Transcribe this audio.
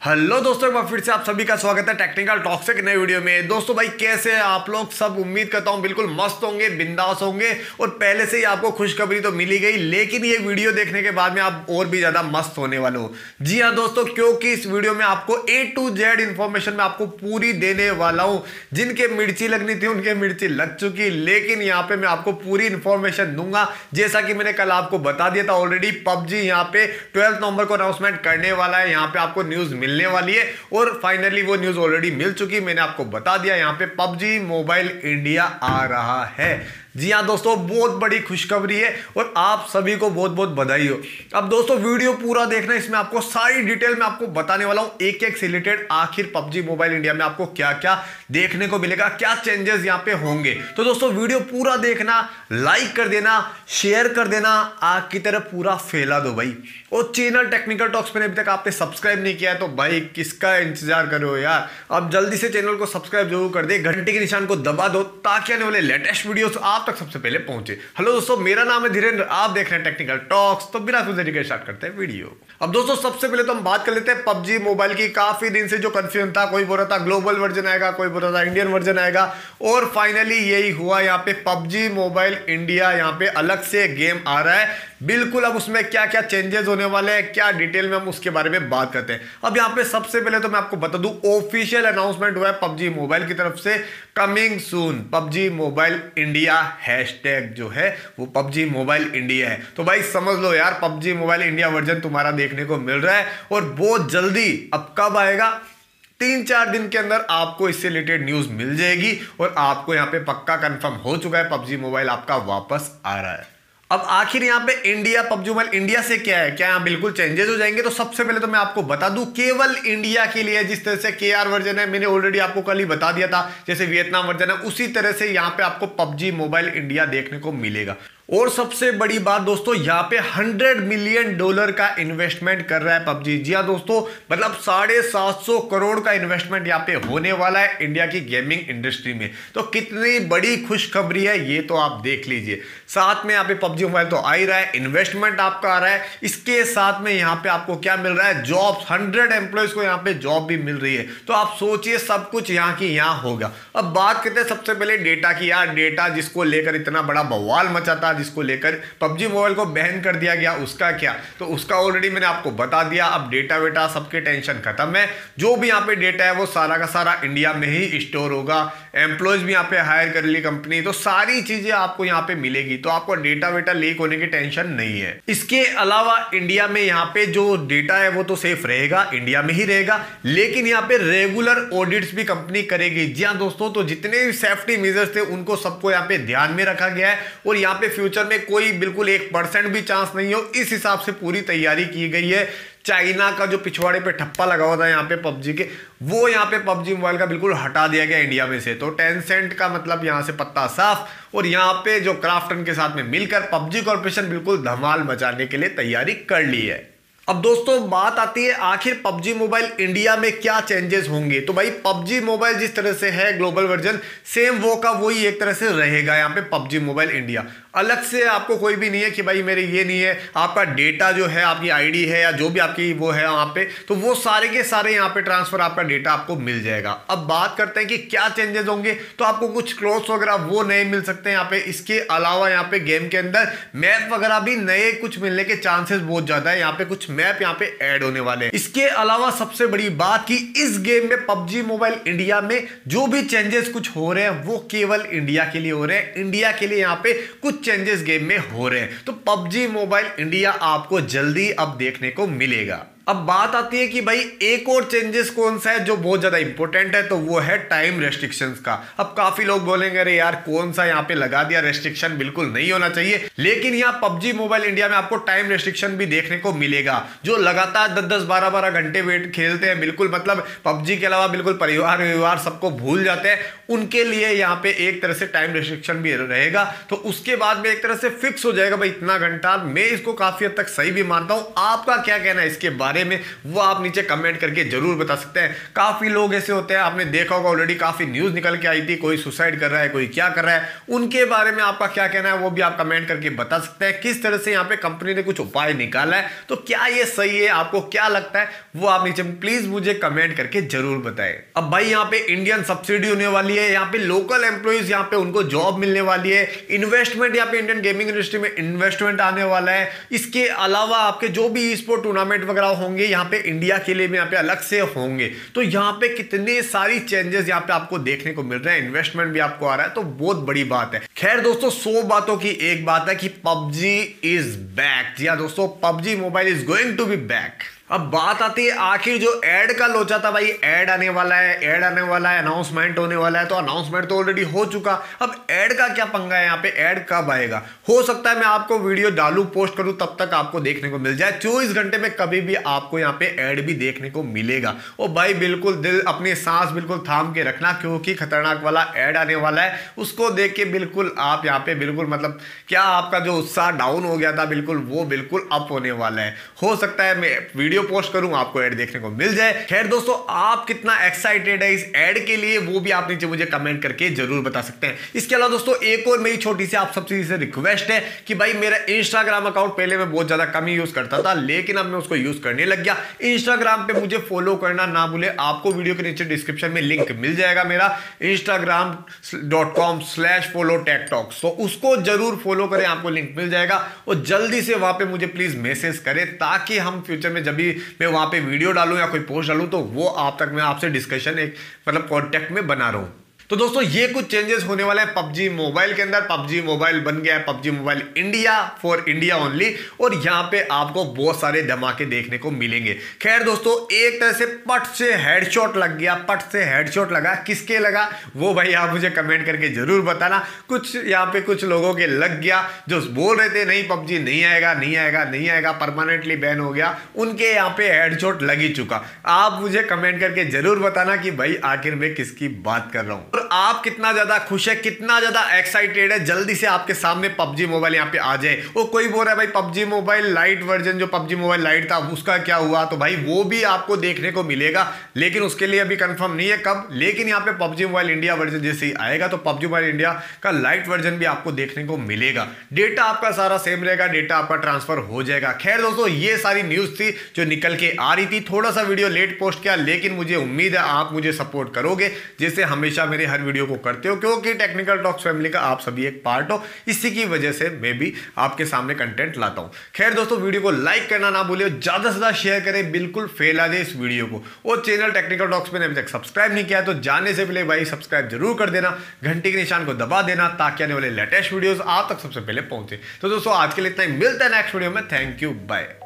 Hello दोस्तों, एक बार फिर से आप सभी का स्वागत है टेक्निकल टॉक्स के नए वीडियो में। दोस्तों भाई, कैसे हैं आप लोग सब? उम्मीद करता हूं बिल्कुल मस्त होंगे, बिंदास होंगे। और पहले से ही आपको खुशखबरी तो मिली गई, लेकिन ये वीडियो देखने के बाद में आप और भी ज्यादा मस्त होने वाले हो। जी हाँ दोस्तों, क्योंकि इस वीडियो में आपको A to Z इंफॉर्मेशन में आपको पूरी देने वाला हूं। जिनके मिर्ची लगनी थी उनके मिर्ची लग चुकी, लेकिन यहाँ पे मैं आपको पूरी इंफॉर्मेशन दूंगा। जैसा कि मैंने कल आपको बता दिया था ऑलरेडी, पबजी यहाँ पे 12 नवंबर को अनाउंसमेंट करने वाला है। यहाँ पे आपको न्यूज मिलने वाली है और फाइनली वो न्यूज ऑलरेडी मिल चुकी। मैंने आपको बता दिया यहाँ पे पबजी मोबाइल इंडिया आ रहा है। जी हाँ दोस्तों, बहुत बड़ी खुशखबरी है और आप सभी को बहुत बहुत बधाई हो। अब दोस्तों वीडियो पूरा देखना, इसमें आपको सारी डिटेल में आपको बताने वाला हूं, एक एक से रिलेटेड आखिर पबजी मोबाइल इंडिया में आपको क्या क्या देखने को मिलेगा, क्या चेंजेस यहाँ पे होंगे। तो दोस्तों वीडियो पूरा देखना, लाइक कर देना, शेयर कर देना, आग की तरह पूरा फैला दो भाई। और चैनल टेक्निकल टॉक्स मैंने अभी तक आपने सब्सक्राइब नहीं किया है तो भाई किसका इंतजार कर रहे हो यार। अब जल्दी से चैनल को सब्सक्राइब जरूर कर दे, घंटे के निशान को दबा दो ताकि आने वाले लेटेस्ट वीडियोस आप तक सबसे पहले पहुंचे। हेलो दोस्तों, मेरा नाम है धीरेन्द्र, आप देख रहे हैं टेक्निकल टॉक्स। तो बिना कुछ देरी के स्टार्ट करते हैं वीडियो। अब दोस्तों सबसे पहले तो हम बात कर लेते हैं पबजी मोबाइल की। काफी दिन से जो कंफ्यूजन था, कोई बोल रहा था ग्लोबल वर्जन आएगा, कोई बोल रहा था इंडियन वर्जन आएगा, और फाइनली यही हुआ। यहाँ पे पबजी मोबाइल इंडिया यहाँ पे अलग से गेम आ रहा है बिल्कुल। अब उसमें क्या क्या चेंजेस होने वाले हैं, क्या डिटेल में हम उसके बारे में बात करते हैं। अब यहाँ पे सबसे पहले तो मैं आपको बता दूं, ऑफिशियल अनाउंसमेंट हुआ है पबजी मोबाइल की तरफ से, coming soon PUBG mobile India. Hashtag जो है वो पबजी मोबाइल इंडिया है। तो भाई समझ लो यार, पबजी मोबाइल इंडिया वर्जन तुम्हारा देखने को मिल रहा है और बहुत जल्दी। अब कब आएगा? 3-4 दिन के अंदर आपको इससे रिलेटेड न्यूज मिल जाएगी और आपको यहाँ पे पक्का कंफर्म हो चुका है पबजी मोबाइल आपका वापस आ रहा है। अब आखिर यहाँ पे इंडिया पबजी मोबाइल इंडिया से क्या है, क्या यहाँ बिल्कुल चेंजेस हो जाएंगे? तो सबसे पहले तो मैं आपको बता दूं, केवल इंडिया के लिए जिस तरह से KR वर्जन है, मैंने ऑलरेडी आपको कल ही बता दिया था, जैसे वियतनाम वर्जन है, उसी तरह से यहाँ पे आपको पबजी मोबाइल इंडिया देखने को मिलेगा। और सबसे बड़ी बात दोस्तों, यहाँ पे $100 मिलियन का इन्वेस्टमेंट कर रहा है पबजी। जी हाँ दोस्तों, मतलब 750 करोड़ का इन्वेस्टमेंट यहाँ पे होने वाला है इंडिया की गेमिंग इंडस्ट्री में। तो कितनी बड़ी खुशखबरी है ये तो आप देख लीजिए। साथ में यहाँ पे पबजी मोबाइल तो आ ही रहा है, इन्वेस्टमेंट आपका आ रहा है, इसके साथ में यहाँ पे आपको क्या मिल रहा है? जॉब्स। 100 एम्प्लॉयज को यहाँ पे जॉब भी मिल रही है। तो आप सोचिए सब कुछ यहाँ की यहाँ होगा। अब बात करते हैं सबसे पहले डेटा की। यार डेटा जिसको लेकर इतना बड़ा बवाल मचा था, जिसको लेकर पबजी मोबाइल को बैन कर दिया गया, उसका क्या? तो उसका ऑलरेडी मैंने आपको बता दिया। अब डेटा वेटा सबके टेंशन खत्म है। जो भी यहाँ पे डेटा है वो सारा का सारा इंडिया में ही स्टोर होगा। एम्प्लॉयज भी यहाँ पे हायर कर ली कंपनी, तो सारी चीजें आपको यहाँ पे मिलेगी। तो आपको डेटा वेटा लीक होने की टेंशन नहीं है। इसके अलावा इंडिया में यहाँ पे जो डेटा है वो तो सेफ रहेगा, इंडिया में ही रहेगा, लेकिन यहाँ पे रेगुलर ऑडिट्स भी कंपनी करेगी। जी हाँ दोस्तों, तो जितने भी सेफ्टी मेजर्स थे उनको सबको यहाँ पे ध्यान में रखा गया है और यहाँ पे फ्यूचर में कोई बिल्कुल 1% भी चांस नहीं हो, इस हिसाब से पूरी तैयारी की गई है। चाइना का जो पिछवाड़े पे ठप्पा लगा हुआ था यहाँ पे पबजी के, वो यहाँ पे पबजी मोबाइल का बिल्कुल हटा दिया गया इंडिया में से। तो टेंसेंट का मतलब यहाँ से पत्ता साफ। और यहाँ पे जो क्राफ्टन के साथ में मिलकर पबजी कॉर्पोरेशन बिल्कुल धमाल मचाने के लिए तैयारी कर ली है। अब दोस्तों बात आती है आखिर पबजी मोबाइल इंडिया में क्या चेंजेस होंगे। तो भाई पबजी मोबाइल जिस तरह से है ग्लोबल वर्जन, सेम वो का वही एक तरह से रहेगा यहाँ पे पबजी मोबाइल इंडिया। अलग से आपको कोई भी नहीं है कि भाई मेरे ये नहीं है। आपका डेटा जो है, आपकी आईडी है या जो भी आपकी वो है वहाँ पे, तो वो सारे के सारे यहाँ पे ट्रांसफर आपका डेटा आपको मिल जाएगा। अब बात करते हैं कि क्या चेंजेस होंगे। तो आपको कुछ क्लोथ्स वगैरह वो नए मिल सकते हैं यहाँ पे। इसके अलावा यहाँ पे गेम के अंदर मैप वगैरह भी नए कुछ मिलने के चांसेस बहुत ज्यादा है। यहाँ पे कुछ मैप यहाँ पे ऐड होने वाले हैं। इसके अलावा सबसे बड़ी बात कि इस गेम में पबजी मोबाइल इंडिया में जो भी चेंजेस कुछ हो रहे हैं वो केवल इंडिया के लिए हो रहे हैं। इंडिया के लिए यहाँ पे कुछ चेंजेस गेम में हो रहे हैं। तो पबजी मोबाइल इंडिया आपको जल्दी अब देखने को मिलेगा। अब बात आती है कि भाई एक और चेंजेस कौन सा है जो बहुत ज्यादा इंपॉर्टेंट है, तो वो है टाइम रेस्ट्रिक्शंस का। अब काफी लोग बोलेंगे अरे यार कौन सा यहाँ पे लगा दिया रेस्ट्रिक्शन, बिल्कुल नहीं होना चाहिए। लेकिन यहाँ पबजी मोबाइल इंडिया में आपको टाइम रेस्ट्रिक्शन भी देखने को मिलेगा। जो लगातार 10-10 12-12 घंटे वेट खेलते हैं, बिल्कुल मतलब पबजी के अलावा बिल्कुल परिवार विवार सबको भूल जाते हैं, उनके लिए यहाँ पे एक तरह से टाइम रेस्ट्रिक्शन भी रहेगा। तो उसके बाद में एक तरह से फिक्स हो जाएगा भाई इतना घंटा। मैं इसको काफी हद तक सही भी मानता हूं। आपका क्या कहना है इसके बारे बारे में वो आप नीचे कमेंट करके जरूर बता सकते हैं। काफी लोग ऐसे होते हैं, आपने देखा होगा ऑलरेडी, काफी न्यूज निकल के आई थी, कोई सुसाइड कर रहा है, कोई क्या कर रहा है, उनके बारे में आपका क्या कहना है वो भी आप कमेंट करके बता सकते हैं। किस तरह से यहाँ पे कंपनी ने कुछ उपाय निकाला है, तो क्या ये सही है, आपको क्या लगता है वो आप नीचे प्लीज मुझे कमेंट करके जरूर बताएं। अब भाई यहाँ पे इंडियन सब्सिडी होने वाली है, यहाँ पे लोकल एम्प्लॉइज यहाँ पे उनको जॉब मिलने वाली है, इन्वेस्टमेंट यहाँ पे इंडियन गेमिंग इंडस्ट्री में इन्वेस्टमेंट आने वाला है। इसके अलावा आपके जो भी ई स्पोर्ट टूर्नामेंट वगैरह होंगे यहाँ पे इंडिया के लिए भी यहाँ पे अलग से होंगे। तो यहाँ पे कितने सारी चेंजेस यहाँ पे आपको देखने को मिल रहे हैं, इन्वेस्टमेंट भी आपको आ रहा है, तो बहुत बड़ी बात है। खैर दोस्तों, 100 बातों की एक बात है कि पबजी इज बैक। जी हाँ दोस्तों, PUBG mobile is going to be back. अब बात आती है आखिर जो ऐड का लोचा था, भाई ऐड आने वाला है, ऐड आने वाला है, अनाउंसमेंट होने वाला है, तो अनाउंसमेंट तो ऑलरेडी हो चुका। अब ऐड का क्या पंगा है यहाँ पे, ऐड कब आएगा? हो सकता है मैं आपको वीडियो डालू, पोस्ट करूं, तब तक आपको देखने को मिल जाए। 24 घंटे में कभी भी आपको यहाँ पे ऐड भी देखने को मिलेगा। और भाई बिल्कुल दिल अपनी सांस बिल्कुल थाम के रखना, क्योंकि खतरनाक वाला ऐड आने वाला है। उसको देख के बिल्कुल आप यहाँ पे बिल्कुल मतलब क्या आपका जो उत्साह डाउन हो गया था बिल्कुल वो बिल्कुल अप होने वाला है। हो सकता है मैं वीडियो पोस्ट करूं, आपको ऐड देखने को मिल जाए। खैर दोस्तों, आप कितना एक्साइटेड है इस ऐड के लिए वो भी आप नीचे मुझे कमेंट करके जरूर बता सकते हैं। इसके अलावा दोस्तों एक और मेरी छोटी सी आप सबसे रिक्वेस्ट है कि भाई मेरा इंस्टाग्राम अकाउंट पहले मैं बहुत ज्यादा कम ही यूज करता था, लेकिन अब मैं उसको यूज करने लग गया। इंस्टाग्राम पे मुझे फॉलो करना ना भूले, आपको वीडियो के नीचे डिस्क्रिप्शन में लिंक मिल जाएगा मेरा instagram.com/follow-tech-talks, तो उसको जरूर फॉलो करें, आपको लिंक मिल जाएगा। और जल्दी से वहां पे मुझे प्लीज मैसेज करें, ताकि हम फ्यूचर में जब भी मैं वहां पे वीडियो डालूं या कोई पोस्ट डालूं तो वो आप तक मैं आपसे डिस्कशन एक मतलब कांटेक्ट में बना रहा हूं। तो दोस्तों ये कुछ चेंजेस होने वाले हैं पबजी मोबाइल के अंदर। पबजी मोबाइल बन गया है PUBG mobile India, for India only, और यहां पे आपको बहुत सारे धमाके देखने को मिलेंगे। खैर दोस्तों, एक तरह से पट से हेडशॉट लग गया, पट से हेडशॉट लगा। किसके लगा वो भाई आप मुझे कमेंट करके जरूर बताना। कुछ यहाँ पे कुछ लोगों के लग गया जो बोल रहे थे नहीं पबजी नहीं आएगा, नहीं आएगा, नहीं आएगा, परमानेंटली बैन हो गया, उनके यहाँ पे हेडशॉट लग ही चुका। आप मुझे कमेंट करके जरूर बताना कि भाई आखिर मैं किसकी बात कर रहा हूं, और आप कितना ज्यादा खुश है, कितना ज्यादा एक्साइटेड है जल्दी से आपके सामने पबजी मोबाइल यहाँ पे आ जाए। वो कोई बोल रहा है भाई पबजी मोबाइल लाइट वर्जन, जो पबजी मोबाइल लाइट था उसका क्या हुआ, तो भाई वो भी आपको देखने को मिलेगा, लेकिन उसके लिए अभी कंफर्म नहीं है कब। लेकिन यहाँ पे पबजी मोबाइल इंडिया वर्जन जैसे ही आएगा तो पबजी मोबाइल इंडिया का लाइट वर्जन भी आपको देखने को मिलेगा। डेटा आपका सारा सेम रहेगा, डेटा आपका ट्रांसफर हो जाएगा। खैर दोस्तों, ये सारी न्यूज थी जो निकल के आ रही थी। थोड़ा सा वीडियो लेट पोस्ट किया, लेकिन मुझे उम्मीद है आप मुझे सपोर्ट करोगे, जैसे हमेशा मेरे हर वीडियो को करते हो, क्योंकि टेक्निकल टॉक्स फैमिली का आप सभी एक पार्ट हो। इसी की वजह से मैं भी आपके सामने कंटेंट लाता हूं। खैर दोस्तों, वीडियो को लाइक करना ना भूलिए, ज्यादा से ज्यादा शेयर करें, बिल्कुल फैला दे इस वीडियो को। और चैनल टेक्निकल टॉक्स पे अभी तक सब्सक्राइब नहीं किया तो जाने से पहले भाई सब्सक्राइब जरूर कर देना, घंटी के निशान को दबा देना, ताकि आने वाले लेटेस्ट वीडियोस आप तक सबसे पहले पहुंचे। तो दोस्तों आज के लिए इतना ही, मिलता है नेक्स्ट वीडियो में। Thank you, bye.